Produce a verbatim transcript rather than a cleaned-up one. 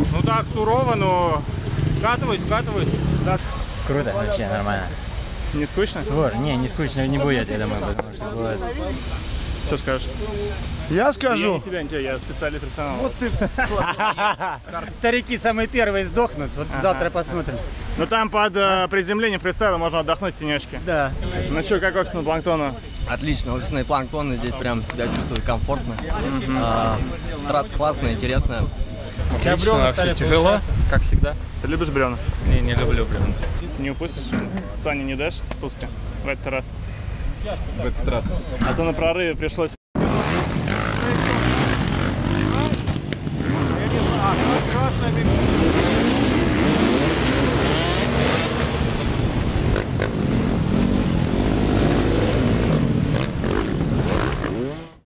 Ну так, сурово, но скатываюсь, скатываюсь. Круто, вообще нормально. Не скучно? Свор, не, не скучно не будет, я думаю, потому что будет. Что скажешь? Я скажу. Я не тебя, не тебя, я специальный персонал. Вот ты. Старики самые первые сдохнут, вот Ага. завтра посмотрим. Ну там под э, приземлением фристайла можно отдохнуть в тенечке. Да. Ну что, как офисный планктон? Отлично, офисные планктоны, здесь прям себя чувствую комфортно. А, трасса классная, интересная. Отлично, вообще тяжело, как всегда. Ты любишь бревна? Не, не люблю бревна. Ты не упустишь? Сани не дашь спуска в этот раз? В этот раз. А то на прорыве пришлось